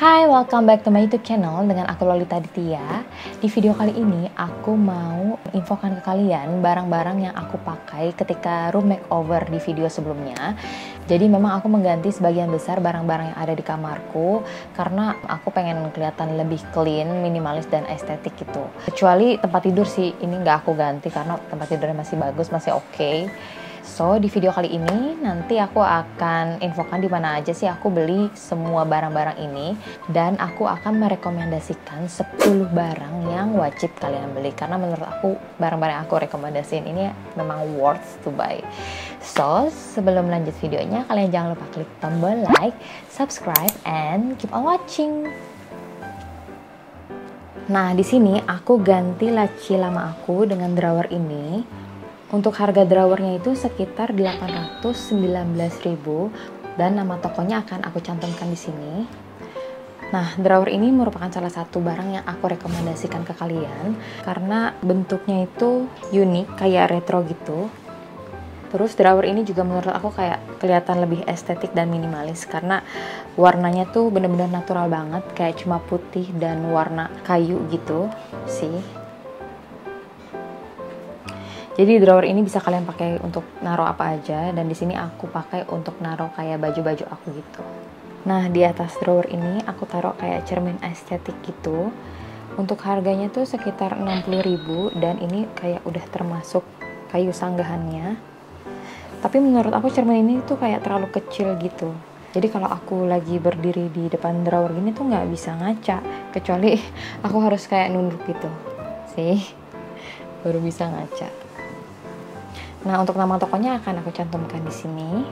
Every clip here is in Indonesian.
Hai, welcome back to my YouTube channel dengan aku Lolita Aditya. Di video kali ini aku mau infokan ke kalian barang-barang yang aku pakai ketika room makeover di video sebelumnya. Jadi memang aku mengganti sebagian besar barang-barang yang ada di kamarku karena aku pengen kelihatan lebih clean, minimalis dan estetik gitu. Kecuali tempat tidur sih, ini nggak aku ganti karena tempat tidurnya masih bagus, masih oke. So, di video kali ini nanti aku akan infokan di mana aja sih aku beli semua barang-barang ini, dan aku akan merekomendasikan 10 barang yang wajib kalian beli karena menurut aku barang-barang yang aku rekomendasiin ini memang worth to buy. So, sebelum lanjut videonya, kalian jangan lupa klik tombol like, subscribe, and keep on watching. Nah, di sini aku ganti laci lama aku dengan drawer ini. Untuk harga drawernya itu sekitar 819.000 dan nama tokonya akan aku cantumkan di sini. Nah, drawer ini merupakan salah satu barang yang aku rekomendasikan ke kalian karena bentuknya itu unik, kayak retro gitu. Terus drawer ini juga menurut aku kayak kelihatan lebih estetik dan minimalis karena warnanya tuh bener-bener natural banget, kayak cuma putih dan warna kayu gitu sih. Jadi drawer ini bisa kalian pakai untuk naruh apa aja, dan di sini aku pakai untuk naruh kayak baju-baju aku gitu. Nah, di atas drawer ini aku taruh kayak cermin estetik gitu. Untuk harganya tuh sekitar 60.000 dan ini kayak udah termasuk kayu sanggahannya. Tapi menurut aku cermin ini tuh kayak terlalu kecil gitu. Jadi kalau aku lagi berdiri di depan drawer gini tuh nggak bisa ngaca, kecuali aku harus kayak nunduk gitu sih, baru bisa ngaca. Nah, untuk nama tokonya akan aku cantumkan di sini.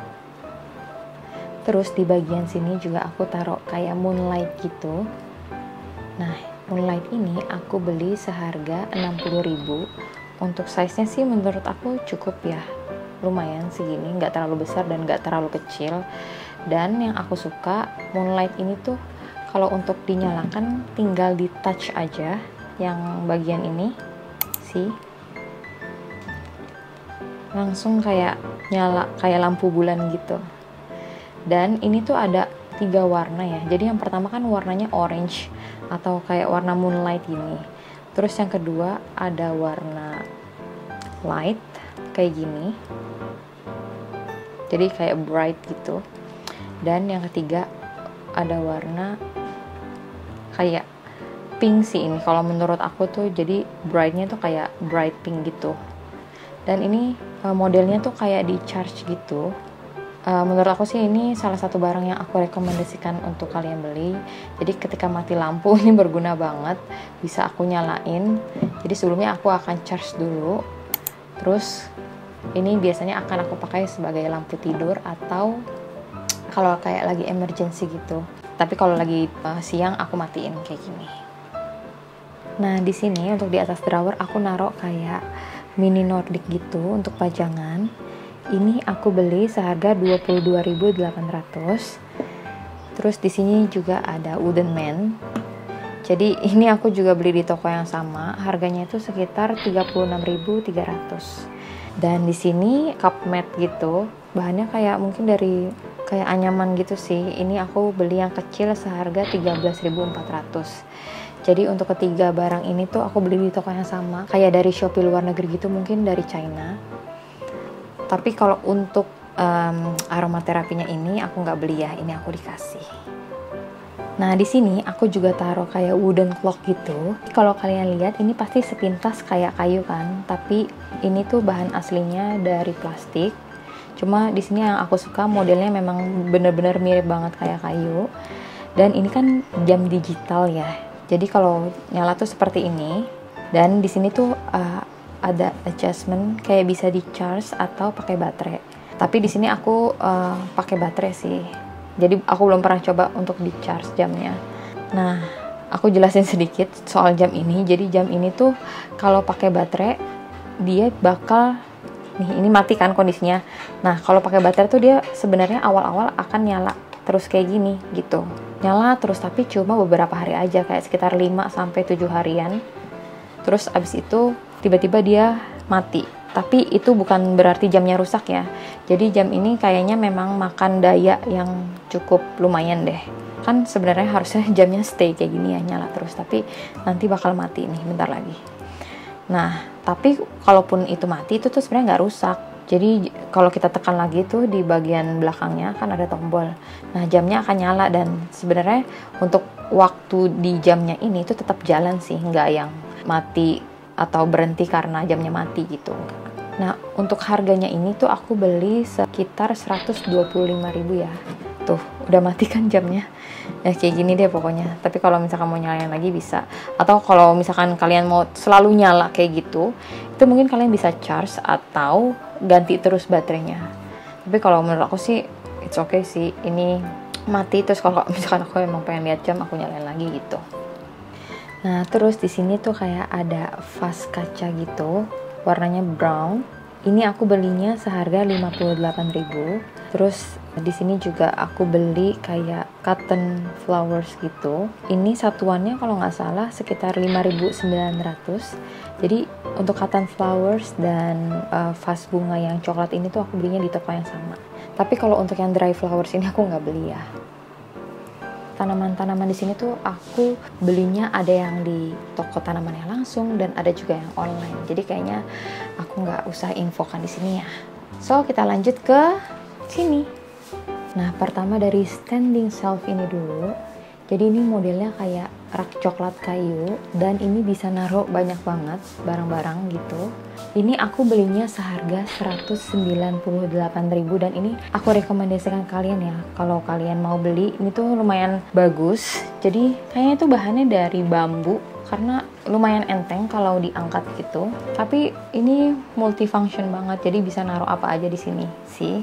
Terus di bagian sini juga aku taruh kayak moonlight gitu. Nah, moonlight ini aku beli seharga 60.000. Untuk size-nya sih menurut aku cukup ya. Lumayan segini, nggak terlalu besar dan nggak terlalu kecil. Dan yang aku suka, moonlight ini tuh kalau untuk dinyalakan tinggal di touch aja yang bagian ini sih. Langsung kayak nyala kayak lampu bulan gitu. Dan ini tuh ada 3 warna ya. Jadi yang pertama kan warnanya orange atau kayak warna moonlight gini. Terus yang kedua ada warna light kayak gini, jadi kayak bright gitu. Dan yang ketiga ada warna kayak pink sih ini. Kalau menurut aku tuh jadi brightnya tuh kayak bright pink gitu. Dan ini modelnya tuh kayak di charge gitu. Menurut aku sih ini salah satu barang yang aku rekomendasikan untuk kalian beli. Jadi ketika mati lampu ini berguna banget, bisa aku nyalain. Jadi sebelumnya aku akan charge dulu. Terus ini biasanya akan aku pakai sebagai lampu tidur atau kalau kayak lagi emergency gitu. Tapi kalau lagi siang aku matiin kayak gini. Nah, di sini untuk di atas drawer aku naruh kayak mini Nordic gitu untuk pajangan. Ini aku beli seharga 22.800. Terus di sini juga ada wooden man. Jadi ini aku juga beli di toko yang sama. Harganya itu sekitar 36.300. Dan di sini cup mat gitu. Bahannya kayak mungkin dari kayak anyaman gitu sih. Ini aku beli yang kecil seharga 13.400. Jadi untuk ketiga barang ini tuh aku beli di toko yang sama, kayak dari Shopee luar negeri gitu, mungkin dari China. Tapi kalau untuk aromaterapinya ini aku nggak beli ya, ini aku dikasih. Nah, di sini aku juga taruh kayak wooden clock gitu. Kalau kalian lihat ini pasti sepintas kayak kayu kan, tapi ini tuh bahan aslinya dari plastik. Cuma di sini yang aku suka modelnya memang bener-bener mirip banget kayak kayu. Dan ini kan jam digital ya. Jadi kalau nyala tuh seperti ini, dan di sini tuh ada adjustment kayak bisa di charge atau pakai baterai. Tapi di sini aku pakai baterai sih. Jadi aku belum pernah coba untuk di charge jamnya. Nah, aku jelasin sedikit soal jam ini. Jadi jam ini tuh kalau pakai baterai dia bakal ini mati kan kondisinya. Nah, kalau pakai baterai tuh dia sebenarnya awal-awal akan nyala terus kayak gini gitu. Nyala terus tapi cuma beberapa hari aja, kayak sekitar 5-7 harian. Terus abis itu tiba-tiba dia mati. Tapi itu bukan berarti jamnya rusak ya. Jadi jam ini kayaknya memang makan daya yang cukup lumayan deh. kan sebenarnya harusnya jamnya stay kayak gini ya, nyala terus, tapi nanti bakal mati nih bentar lagi. Nah, tapi kalaupun itu mati itu tuh sebenarnya nggak rusak. Jadi kalau kita tekan lagi tuh di bagian belakangnya kan ada tombol. Nah, jamnya akan nyala, dan sebenarnya untuk waktu di jamnya ini itu tetap jalan sih, nggak yang mati atau berhenti karena jamnya mati gitu. Nah, untuk harganya ini tuh aku beli sekitar 125.000 ya. Tuh, udah mati kan jamnya. Ya kayak gini deh pokoknya. Tapi kalau misalkan mau nyalain lagi bisa. Atau kalau misalkan kalian mau selalu nyala kayak gitu, itu mungkin kalian bisa charge atau ganti terus baterainya. Tapi kalau menurut aku sih it's okay sih. Ini mati, terus kalau misalkan aku emang pengen lihat jam, aku nyalain lagi gitu. Nah, terus di sini tuh kayak ada vas kaca gitu, warnanya brown. Ini aku belinya seharga 58.000. Terus di sini juga aku beli kayak cotton flowers gitu. Ini satuannya kalau nggak salah sekitar 5.900. Jadi untuk cotton flowers dan vas bunga yang coklat ini tuh aku belinya di toko yang sama. Tapi kalau untuk yang dry flowers ini aku nggak beli ya. Tanaman-tanaman di sini tuh aku belinya ada yang di toko tanamannya langsung dan ada juga yang online. Jadi kayaknya aku nggak usah infokan di sini ya. So kita lanjut ke sini. Nah, pertama dari standing shelf ini dulu. Jadi ini modelnya kayak rak coklat kayu, dan ini bisa naruh banyak banget barang-barang gitu. Ini aku belinya seharga 198.000, dan ini aku rekomendasikan kalian ya. Kalau kalian mau beli, ini tuh lumayan bagus. Jadi kayaknya itu bahannya dari bambu, karena lumayan enteng kalau diangkat gitu. Tapi ini multifunction banget, jadi bisa naruh apa aja di sini sih.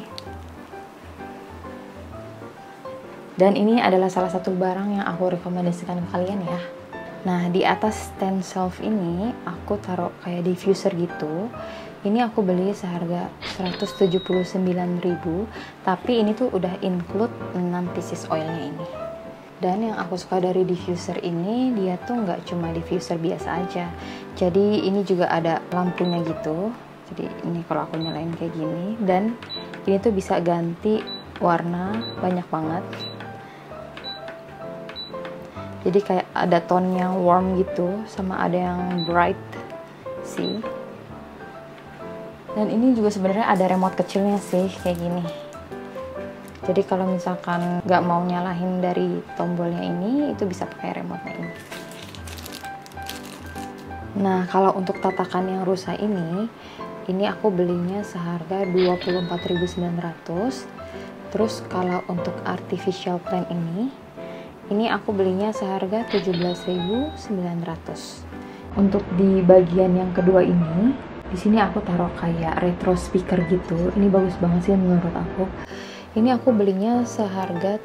Dan ini adalah salah satu barang yang aku rekomendasikan ke kalian ya. Nah, di atas stand shelf ini aku taruh kayak diffuser gitu. Ini aku beli seharga 179.000, tapi ini tuh udah include 6 pieces oilnya ini. Dan yang aku suka dari diffuser ini, dia tuh nggak cuma diffuser biasa aja. Jadi ini juga ada lampunya gitu. Jadi ini kalau aku nyalain kayak gini, dan ini tuh bisa ganti warna banyak banget. Jadi kayak ada tone yang warm gitu, sama ada yang bright sih. Dan ini juga sebenarnya ada remote kecilnya sih, kayak gini. Jadi kalau misalkan nggak mau nyalahin dari tombolnya ini, itu bisa pakai remote-nya ini. Nah, kalau untuk tatakan yang rusa ini aku belinya seharga 24.900. Terus kalau untuk artificial plant ini aku belinya seharga 17.900. Untuk di bagian yang kedua ini, di sini aku taruh kayak retro speaker gitu. Ini bagus banget sih menurut aku. Ini aku belinya seharga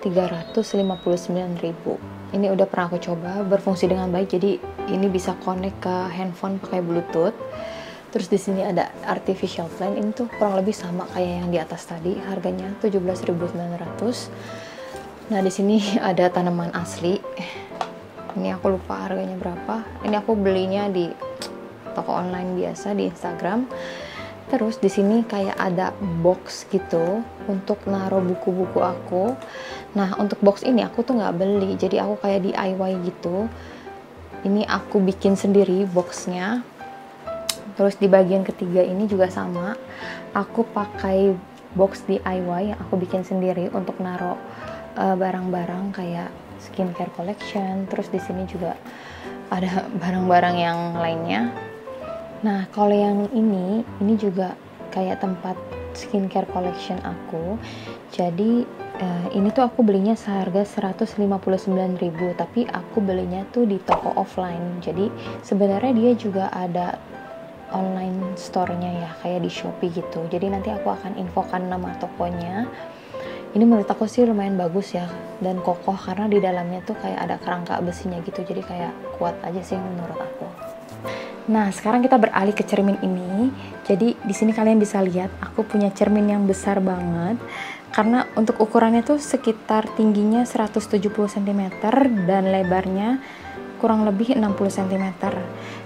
359.000. Ini udah pernah aku coba, berfungsi dengan baik. Jadi ini bisa connect ke handphone pakai Bluetooth. Terus di sini ada artificial plant. Ini tuh kurang lebih sama kayak yang di atas tadi. Harganya 17.900. Nah, di sini ada tanaman asli. Ini aku lupa harganya berapa. Ini aku belinya di toko online biasa di Instagram. Terus di sini kayak ada box gitu untuk naruh buku-buku aku. Nah, untuk box ini aku tuh nggak beli. Jadi aku kayak DIY gitu. Ini aku bikin sendiri boxnya. Terus di bagian ketiga ini juga sama. Aku pakai box DIY yang aku bikin sendiri untuk naruh barang-barang kayak skincare collection. Terus di sini juga ada barang-barang yang lainnya. Nah, kalau yang ini juga kayak tempat skincare collection aku. Jadi ini tuh aku belinya seharga 159.000, tapi aku belinya tuh di toko offline. Jadi sebenarnya dia juga ada online store-nya ya, kayak di Shopee gitu. Jadi nanti aku akan infokan nama tokonya. Ini menurut aku sih lumayan bagus ya, dan kokoh karena di dalamnya tuh kayak ada kerangka besinya gitu, jadi kayak kuat aja sih menurut aku. Nah, sekarang kita beralih ke cermin ini. Jadi di sini kalian bisa lihat aku punya cermin yang besar banget, karena untuk ukurannya tuh sekitar tingginya 170 cm dan lebarnya kurang lebih 60 cm.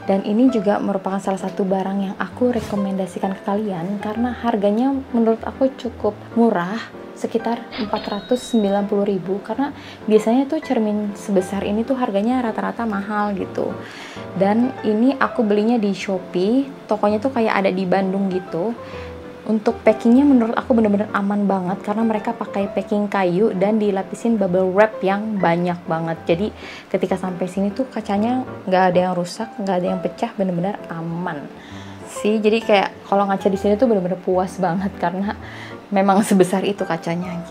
Dan ini juga merupakan salah satu barang yang aku rekomendasikan ke kalian karena harganya menurut aku cukup murah, sekitar 490.000, karena biasanya tuh cermin sebesar ini tuh harganya rata-rata mahal gitu. Dan ini aku belinya di Shopee, tokonya tuh kayak ada di Bandung gitu. Untuk packingnya menurut aku bener-bener aman banget karena mereka pakai packing kayu dan dilapisin bubble wrap yang banyak banget. Jadi ketika sampai sini tuh kacanya nggak ada yang rusak, nggak ada yang pecah, bener-bener aman sih. Jadi kayak kalau ngaca di sini tuh bener-bener puas banget karena memang sebesar itu kacanya.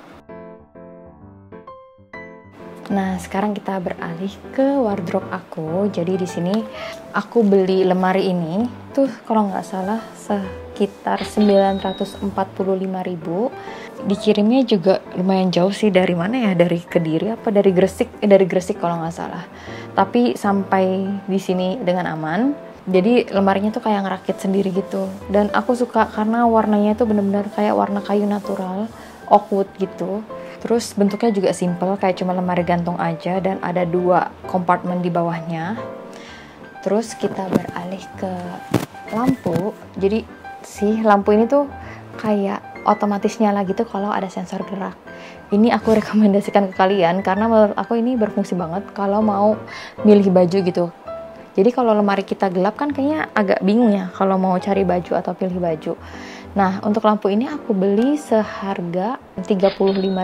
Nah, sekarang kita beralih ke wardrobe aku. Jadi di sini aku beli lemari ini tuh kalau nggak salah sekitar 945.000. Dikirimnya juga lumayan jauh sih, dari mana ya? Dari Kediri apa dari Gresik? Dari Gresik kalau nggak salah. Tapi sampai di sini dengan aman. Jadi lemarinya tuh kayak ngerakit sendiri gitu. Dan aku suka karena warnanya tuh bener-bener kayak warna kayu natural, oak wood gitu. Terus bentuknya juga simple, kayak cuma lemari gantung aja dan ada 2 kompartemen di bawahnya. Terus kita beralih ke lampu. Jadi si lampu ini tuh kayak otomatis nyala gitu kalau ada sensor gerak. Ini aku rekomendasikan ke kalian karena menurut aku ini berfungsi banget kalau mau milih baju gitu. Jadi kalau lemari kita gelap kan kayaknya agak bingung ya kalau mau cari baju atau pilih baju. Nah, untuk lampu ini aku beli seharga 35.000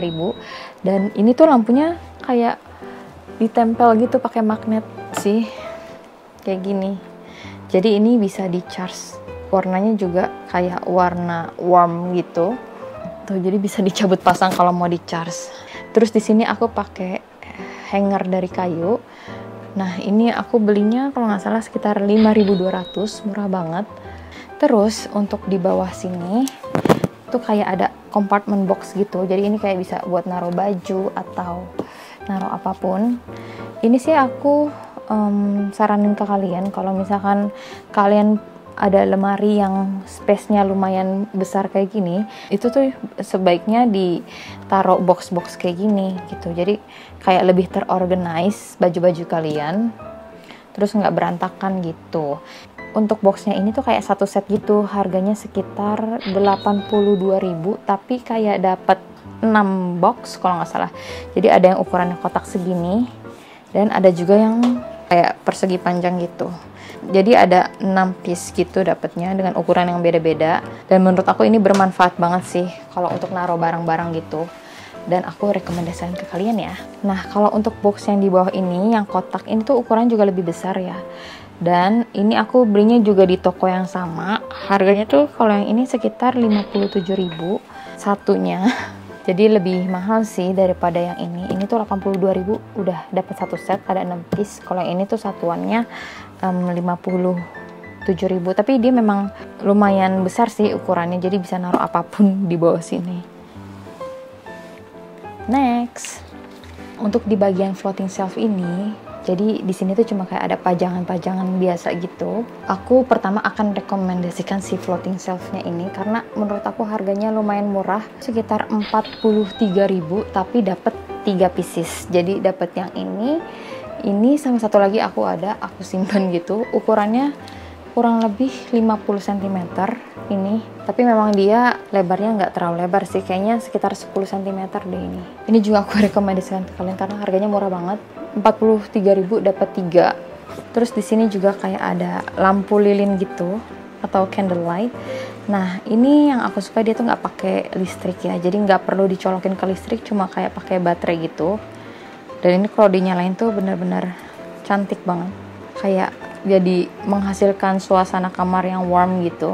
dan ini tuh lampunya kayak ditempel gitu pakai magnet sih. Kayak gini. Jadi ini bisa di-charge. Warnanya juga kayak warna warm gitu. Tuh, jadi bisa dicabut pasang kalau mau di-charge. Terus di sini aku pakai hanger dari kayu. Nah, ini aku belinya kalau nggak salah sekitar 5.200, murah banget. Terus untuk di bawah sini tuh kayak ada compartment box gitu. Jadi ini kayak bisa buat naruh baju atau naruh apapun. Ini sih aku saranin ke kalian kalau misalkan kalian ada lemari yang space-nya lumayan besar kayak gini, itu tuh sebaiknya ditaruh box-box kayak gini gitu. Jadi kayak lebih terorganize baju-baju kalian. Terus nggak berantakan gitu. Untuk boxnya ini tuh kayak satu set gitu, harganya sekitar 82.000, tapi kayak dapat 6 box kalau nggak salah. Jadi ada yang ukurannya kotak segini dan ada juga yang kayak persegi panjang gitu. Jadi ada 6 piece gitu dapatnya dengan ukuran yang beda-beda, dan menurut aku ini bermanfaat banget sih kalau untuk naruh barang-barang gitu. Dan aku rekomendasikan ke kalian ya. Nah, kalau untuk box yang di bawah ini, yang kotak ini tuh ukuran juga lebih besar ya. Dan ini aku belinya juga di toko yang sama. Harganya tuh kalau yang ini sekitar 57.000 satunya. Jadi lebih mahal sih daripada yang ini. Ini tuh 82.000 udah dapat satu set, ada 6 piece. Kalau yang ini tuh satuannya 57.000. Tapi dia memang lumayan besar sih ukurannya. Jadi bisa naruh apapun di bawah sini. Next, untuk di bagian floating shelf ini, jadi di sini tuh cuma kayak ada pajangan-pajangan biasa gitu. Aku pertama akan rekomendasikan si floating shelf-nya ini karena menurut aku harganya lumayan murah, sekitar 43.000 tapi dapat 3 pieces. Jadi dapat yang ini sama satu lagi aku simpan gitu. Ukurannya kurang lebih 50 cm ini, tapi memang dia lebarnya nggak terlalu lebar sih, kayaknya sekitar 10 cm deh ini. Ini juga aku rekomendasikan ke kalian karena harganya murah banget, 43.000 dapat 3. Terus di sini juga kayak ada lampu lilin gitu atau candlelight. Nah, ini yang aku suka, dia tuh nggak pakai listrik ya, jadi nggak perlu dicolokin ke listrik, cuma kayak pakai baterai gitu. Dan ini kalau dinyalain tuh bener-bener cantik banget, kayak jadi menghasilkan suasana kamar yang warm gitu.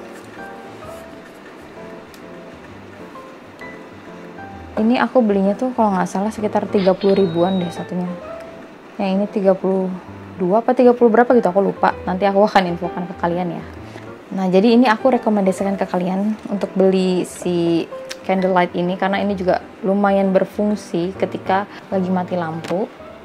Ini aku belinya tuh kalau nggak salah sekitar 30 ribuan deh satunya. Yang ini 32 apa 30 berapa gitu, aku lupa. Nanti aku akan infokan ke kalian ya. Nah, jadi ini aku rekomendasikan ke kalian untuk beli si candlelight ini karena ini juga lumayan berfungsi ketika lagi mati lampu.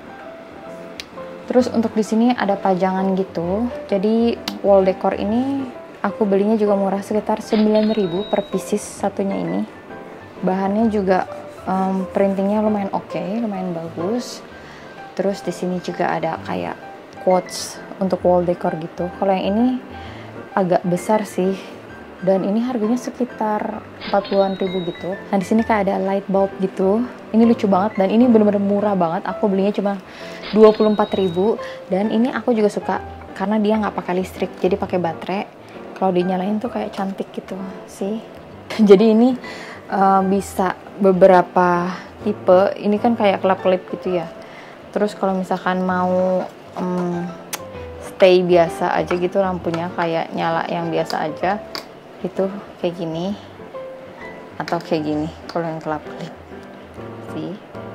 Terus untuk di sini ada pajangan gitu. Jadi wall decor ini aku belinya juga murah, sekitar 9.000 per pieces satunya ini. Bahannya juga printingnya lumayan oke, lumayan bagus. Terus di sini juga ada kayak quotes untuk wall decor gitu. Kalau yang ini agak besar sih, dan ini harganya sekitar 40-an ribu gitu. Nah di sini kayak ada light bulb gitu. Ini lucu banget dan ini bener-bener murah banget. Aku belinya cuma 24.000, dan ini aku juga suka karena dia nggak pakai listrik, jadi pakai baterai. Kalau dinyalain tuh kayak cantik gitu sih. Jadi ini bisa beberapa tipe. Ini kan kayak kelap-kelip gitu ya. Terus kalau misalkan mau stay biasa aja gitu, lampunya kayak nyala yang biasa aja, itu kayak gini atau kayak gini. Kalau yang kelap-kelip sih.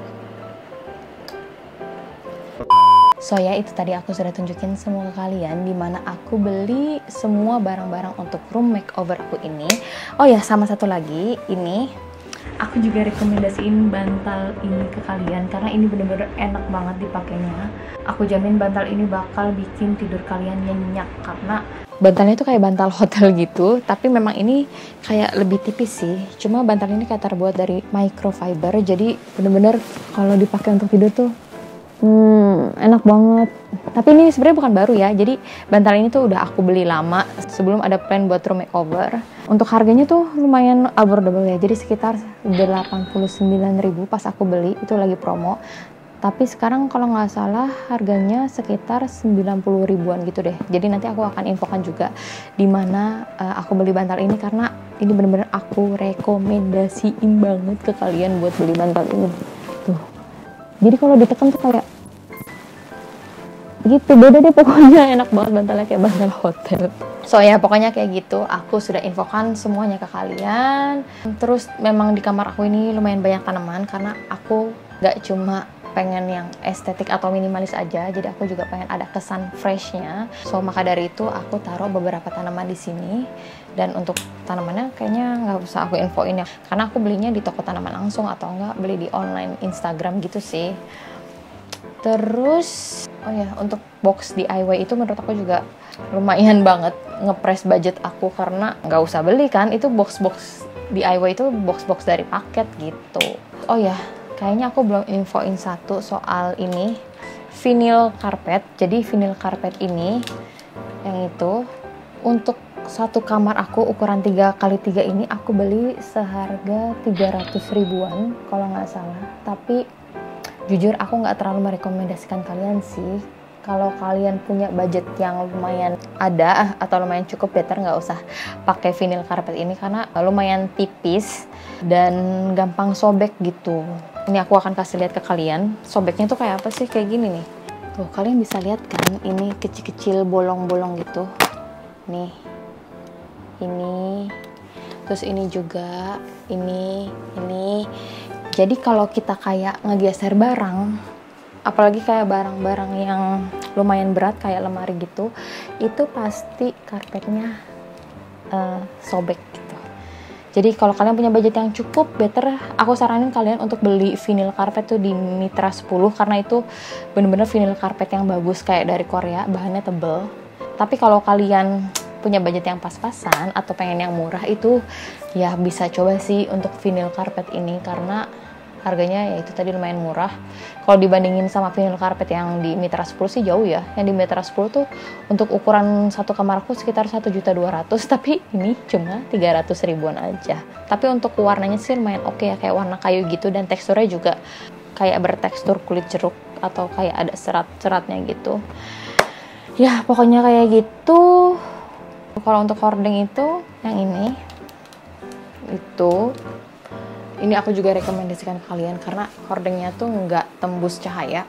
So ya, itu tadi aku sudah tunjukin semua ke kalian dimana aku beli semua barang-barang untuk room makeover aku ini. Oh ya, sama satu lagi, ini aku juga rekomendasiin bantal ini ke kalian karena ini bener-bener enak banget dipakainya. Aku jamin bantal ini bakal bikin tidur kalian nyenyak karena bantalnya itu kayak bantal hotel gitu, tapi memang ini kayak lebih tipis sih. Cuma bantal ini kayak terbuat dari microfiber, jadi bener-bener kalau dipakai untuk tidur tuh enak banget. Tapi ini sebenarnya bukan baru ya, jadi bantal ini tuh udah aku beli lama sebelum ada plan buat room makeover. Untuk harganya tuh lumayan affordable ya, jadi sekitar 89.000 pas aku beli, itu lagi promo. Tapi sekarang kalau nggak salah harganya sekitar 90 ribuan gitu deh. Jadi nanti aku akan infokan juga di mana aku beli bantal ini, karena ini bener-bener aku rekomendasiin banget ke kalian buat beli bantal ini. Tuh. Jadi kalau ditekan tuh kayak gitu, beda deh pokoknya, enak banget bantalnya kayak bantal hotel. So ya pokoknya kayak gitu, aku sudah infokan semuanya ke kalian. Terus memang di kamar aku ini lumayan banyak tanaman karena aku gak cuma pengen yang estetik atau minimalis aja, jadi aku juga pengen ada kesan freshnya. So maka dari itu aku taruh beberapa tanaman di sini. Dan untuk tanamannya kayaknya nggak usah aku infoin ya, karena aku belinya di toko tanaman langsung atau enggak beli di online Instagram gitu sih. Terus oh ya, untuk box DIY itu menurut aku juga lumayan banget ngepres budget aku, karena nggak usah beli kan, itu box-box DIY itu box-box dari paket gitu. Oh ya, kayaknya aku belum infoin satu soal ini, vinyl carpet. Jadi vinyl carpet ini yang itu untuk satu kamar aku ukuran 3x3 ini aku beli seharga 300 ribuan kalau nggak salah. Tapi jujur aku nggak terlalu merekomendasikan kalian sih. Kalau kalian punya budget yang lumayan ada atau lumayan cukup, better nggak usah pakai vinyl carpet ini karena lumayan tipis dan gampang sobek gitu. Ini aku akan kasih lihat ke kalian. Sobeknya tuh kayak apa sih? Kayak gini nih. Tuh kalian bisa lihat kan, ini kecil-kecil bolong-bolong gitu. Nih. Ini. Terus ini juga, ini. Jadi kalau kita kayak ngegeser barang, apalagi kayak barang-barang yang lumayan berat kayak lemari gitu, itu pasti karpetnya sobek gitu. Jadi kalau kalian punya budget yang cukup, better aku saranin kalian untuk beli vinyl carpet tuh di Mitra 10, karena itu bener-bener vinyl carpet yang bagus kayak dari Korea, bahannya tebel. Tapi kalau kalian punya budget yang pas-pasan atau pengen yang murah, itu ya bisa coba sih untuk vinyl carpet ini, karena harganya ya itu tadi lumayan murah. Kalau dibandingin sama vinyl carpet yang di Mitra 10 sih jauh ya. Yang di Mitra 10 tuh untuk ukuran satu kamarku sekitar 1.200.000, tapi ini cuma 300 ribuan aja. Tapi untuk warnanya sih lumayan oke ya, kayak warna kayu gitu, dan teksturnya juga kayak bertekstur kulit jeruk atau kayak ada serat-seratnya gitu. Ya pokoknya kayak gitu. Kalau untuk hording itu yang ini aku juga rekomendasikan ke kalian karena hordingnya tuh nggak tembus cahaya.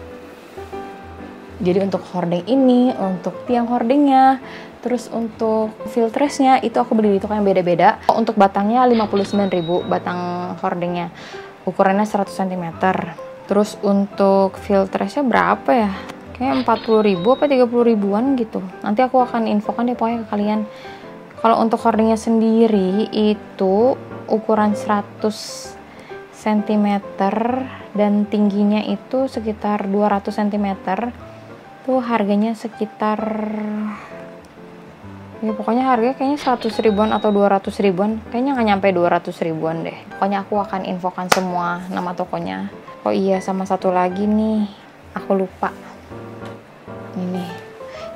Jadi untuk hording ini, untuk tiang hordingnya, terus untuk filtresnya itu aku beli di toko yang beda-beda. Untuk batangnya 59.000 batang hordingnya, ukurannya 100 cm. Terus untuk filtresnya berapa ya? Kayaknya 40.000 apa 30 ribuan gitu. Nanti aku akan infokan deh pokoknya ke kalian. Kalau untuk hordingnya sendiri itu ukuran 100 cm dan tingginya itu sekitar 200 cm. Tuh harganya sekitar, ya pokoknya harganya kayaknya 100 ribuan atau 200 ribuan. Kayaknya nggak nyampe 200 ribuan deh. Pokoknya aku akan infokan semua nama tokonya. Oh iya, sama satu lagi nih, aku lupa. Ini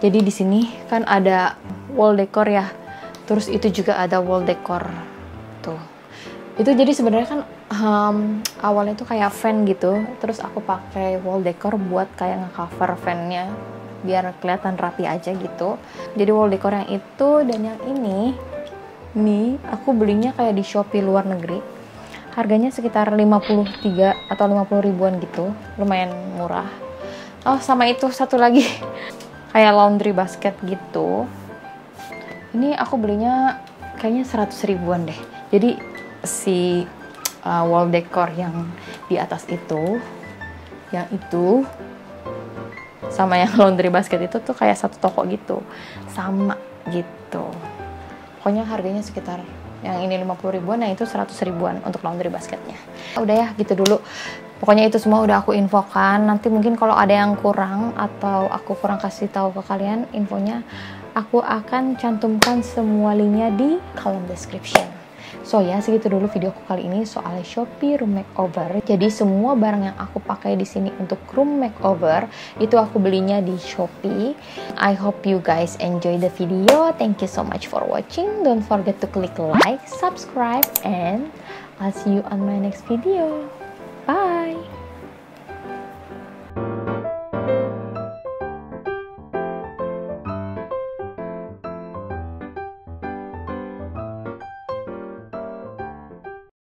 Jadi di sini kan ada wall decor ya. Terus itu juga ada wall decor tuh. Itu jadi sebenarnya kan awalnya tuh kayak fan gitu. Terus aku pakai wall decor buat kayak ngecover fannya biar kelihatan rapi aja gitu. Jadi wall decor yang itu dan yang ini nih aku belinya kayak di Shopee luar negeri. Harganya sekitar 53 atau 50 ribuan gitu. Lumayan murah. Oh, sama itu satu lagi kayak laundry basket gitu. Ini aku belinya kayaknya 100 ribuan deh. Jadi si wall decor yang di atas itu, yang itu, sama yang laundry basket itu tuh kayak satu toko gitu. Sama gitu. Pokoknya harganya sekitar yang ini 50 ribuan, yang itu 100 ribuan untuk laundry basketnya. Udah ya, gitu dulu. Pokoknya itu semua udah aku infokan. Nanti mungkin kalau ada yang kurang atau aku kurang kasih tahu ke kalian infonya, aku akan cantumkan semua linknya di kolom description. So ya, segitu dulu video aku kali ini soal Shopee room makeover. Jadi semua barang yang aku pakai di sini untuk room makeover itu aku belinya di Shopee. I hope you guys enjoy the video. Thank you so much for watching. Don't forget to click like, subscribe, and I'll see you on my next video.